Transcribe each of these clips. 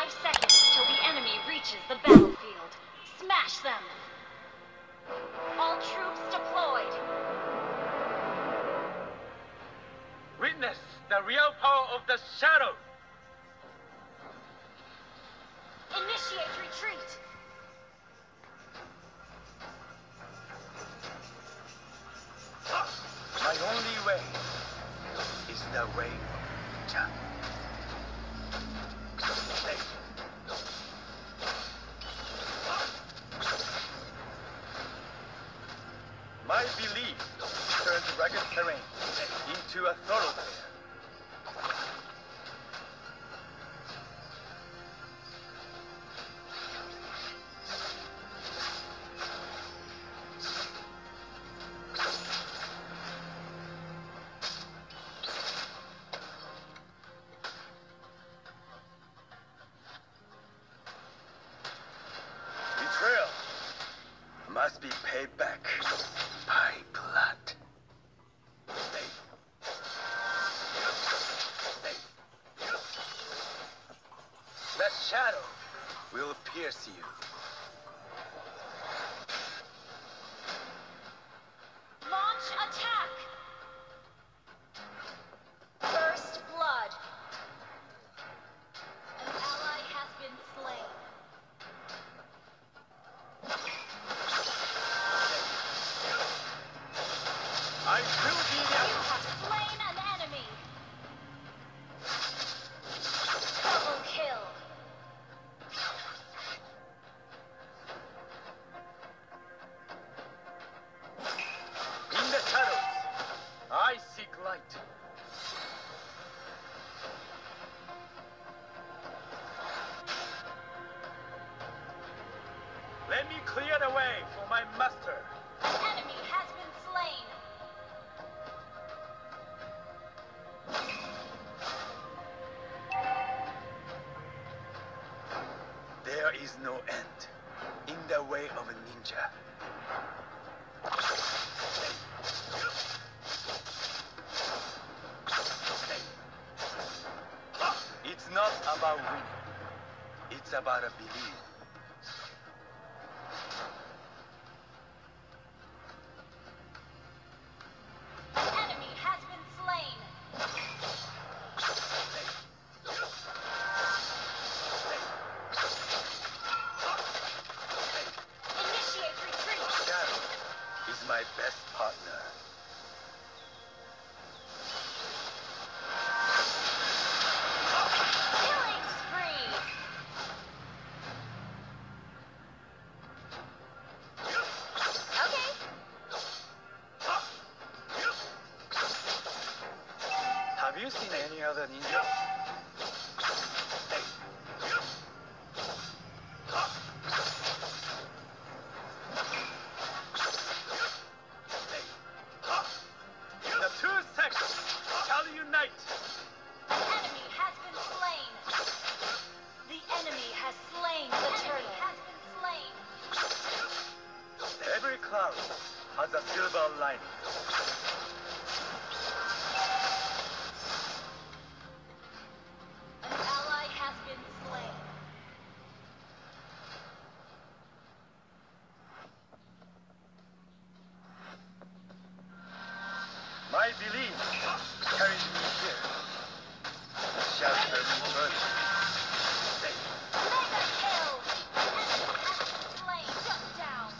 5 seconds till the enemy reaches the battlefield. Smash them! All troops deployed. Witness the real power of the shadow. Initiate retreat. My only way is the way of ninja. My belief turns rugged terrain into a thoroughfare. Betrayal must be paid back by blood. The shadow will pierce you. Launch attack! First blood. An ally has been slain. I will be You have slain an enemy. Double kill. in the shadows. I seek light. Let me clear the way for my master. Enemy has been slain. There is no end in the way of a ninja. It's not about winning. It's about a belief. Enemy has been slain. Initiate retreat. Shadow is my best partner. Killing spree. Okay. Have you seen any other ninja? The two sects shall unite. Enemy has been slain. The enemy has slain the turtle. Has been slain. Every cloud has a silver lining. An ally has been slain. My belief carries me here. Shall carry me further. Mega kill. Enemy has been slain. Shut down.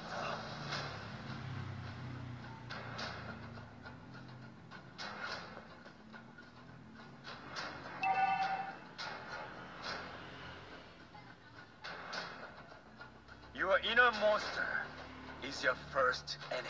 Your inner monster is your first enemy.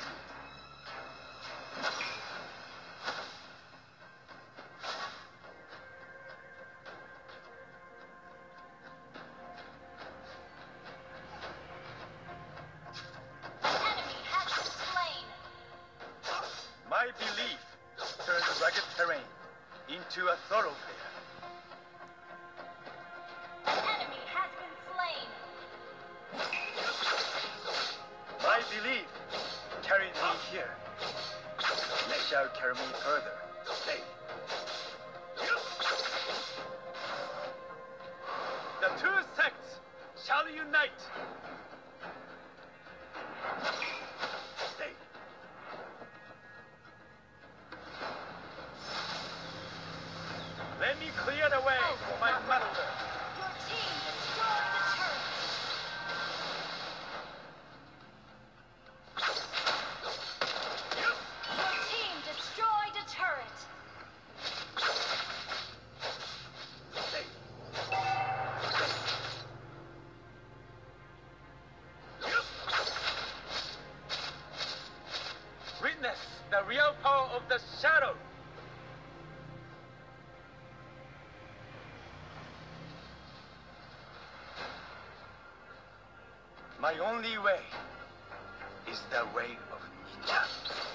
Enemy has been slain. My belief turns rugged terrain into a thoroughfare. Enemy has been slain. My belief carried me here. It shall carry me further. Stay. The shall unite. Stay. Let me clear the way for my master. Your team destroyed the turret. Your team destroyed a turret. Stay. Witness the real power of the shadow. My only way is the way of ninja.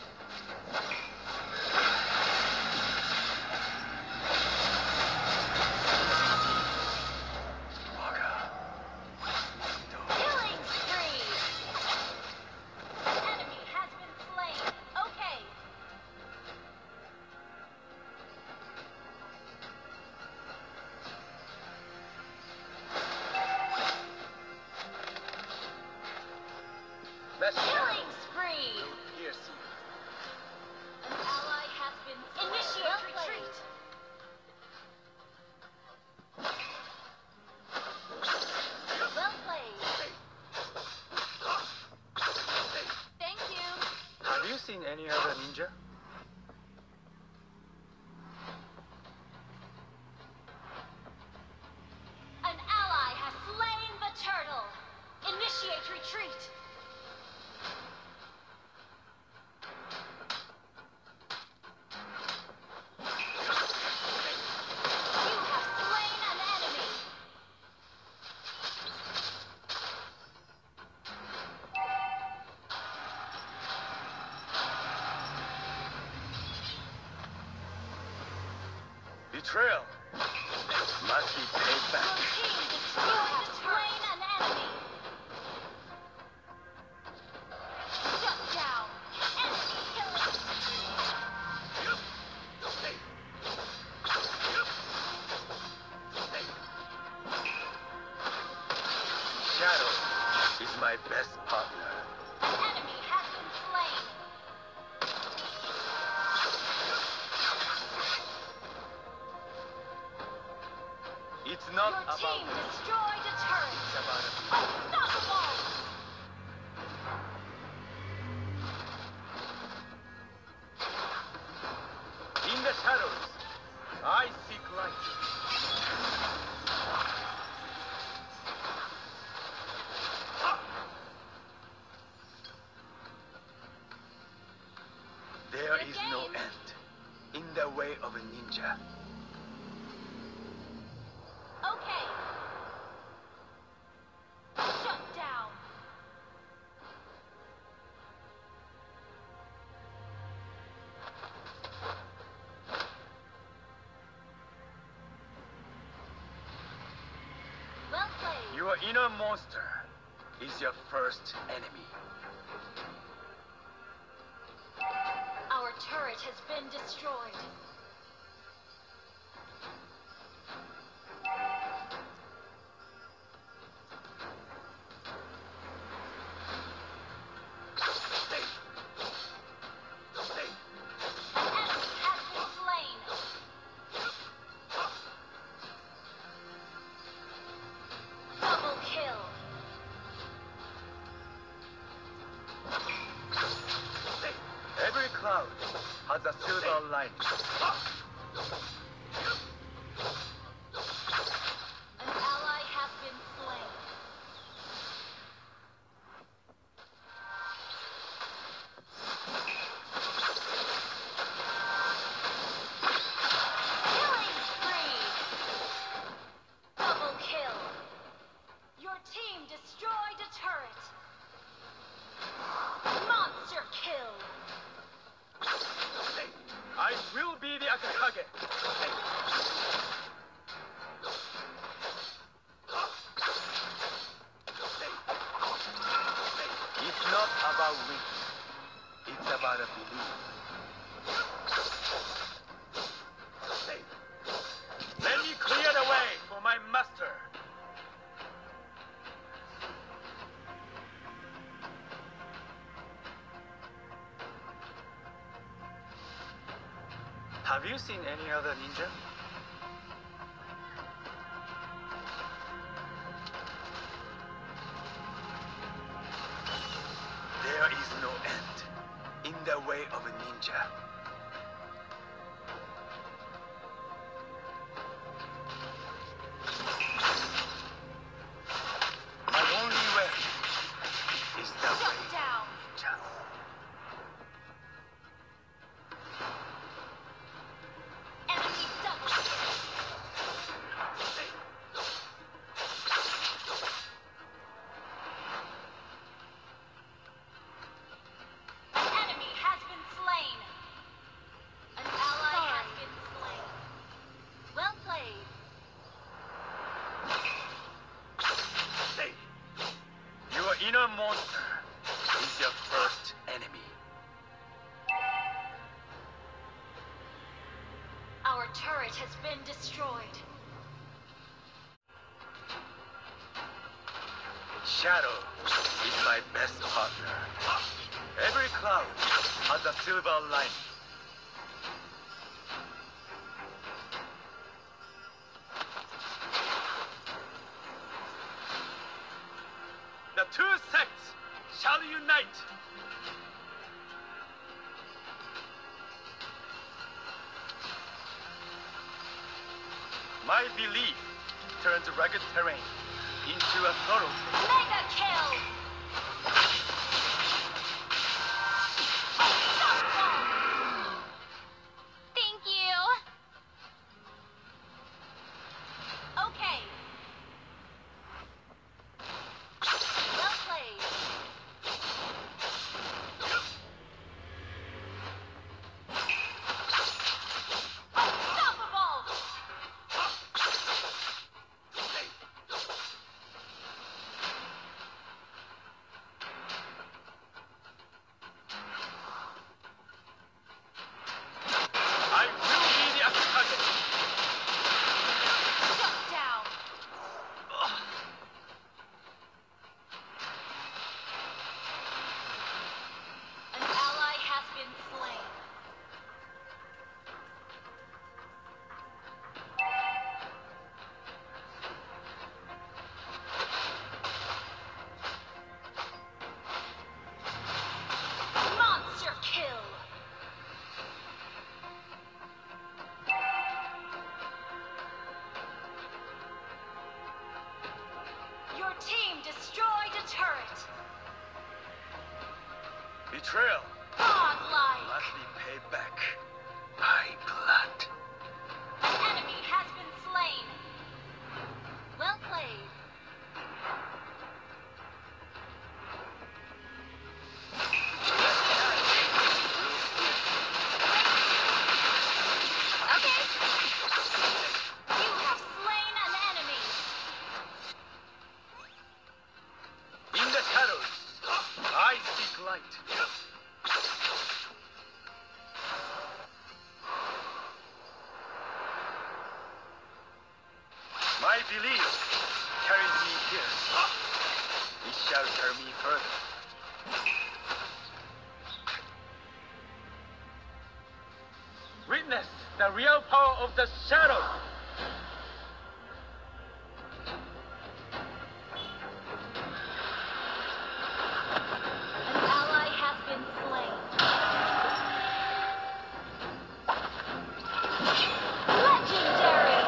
Killing spree. An enemy has been slain. Okay. Let's Killing spree. pierce you. An ally has been slain. Initiate retreat. Well played. Thank you. Have you seen any other ninja? An ally has slain the turtle. Initiate retreat. You have slain an enemy. Betrayal must be paid Your back. team destroyed slain an enemy. Shut down. Enemy killing. Shadow is my best partner. An enemy has been slain. It's not Your about team me. destroyed a turret. It's about a Unstoppable. In the shadows, I seek light. There Good is no game. end in the way of a ninja. Okay. Shut down. Well played. Your inner monster is your first enemy. Our turret has been destroyed. Stay. Stay. An enemy has been slain. Double kill. Stay. Every cloud has a silver lining. An ally has been slain. Killing spree. Double kill. Your team destroyed a turret. Monster kill. Stay. I will be the Akakage. Stay. Stay. Stay. It's not about winning. It's about a belief. Stay. Let me clear the way for my master. Have you seen any other ninja? There is no end in the way of a ninja. My only way is the way Shut down. ninja. Enemy double kill. An enemy has been slain. An ally has been slain. Well played. Say, your inner monster is your first enemy. Our turret has been destroyed. Shadow is my best partner. Every cloud has a silver lining. The two sects shall unite. My belief turns rugged terrain into a thoroughfare. Mega kill. Unstoppable. Thank you. Okay. Well played. Unstoppable. I will be the Akage. Shut down. An ally has been slain. Monster kill. Your team destroyed a turret. Betrayal Godlike. must be paid back by blood. An enemy has been slain. Well played. Okay. You have slain an enemy. In the shadows, I seek light. My belief carries me here. It shall carry me further. Witness the real power of the shadow. An ally has been slain. Legendary.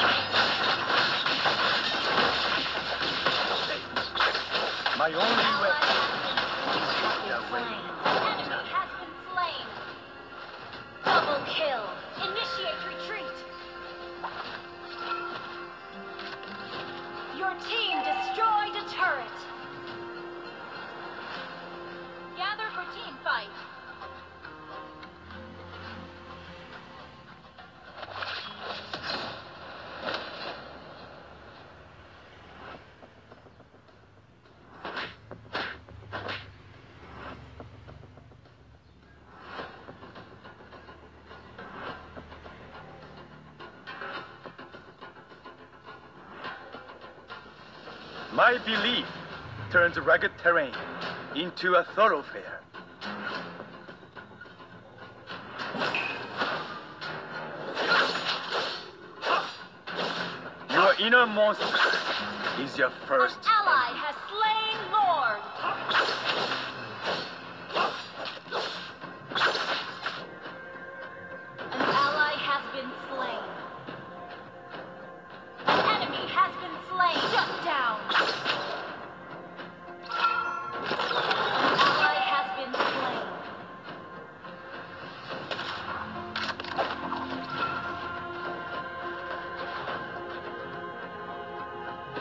My only Ally way. has been slain. Enemy has been slain. Double kill. Initiate retreat. Your team destroyed a turret. Gather for team fight. My belief turns rugged terrain into a thoroughfare. inner monster is your first An ally has slain Lord. An ally has been slain. An enemy has been slain. Shut down. An ally has been slain.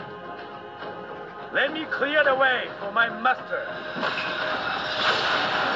Let me clear the way for my master.